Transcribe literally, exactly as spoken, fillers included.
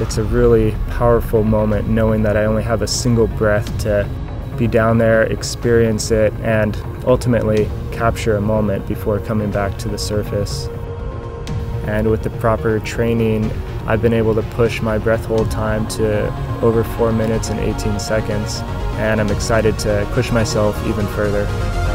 It's a really powerful moment knowing that I only have a single breath to be down there, experience it, and ultimately capture a moment before coming back to the surface. And with the proper training, I've been able to push my breath hold time to over four minutes and eighteen seconds, and I'm excited to push myself even further.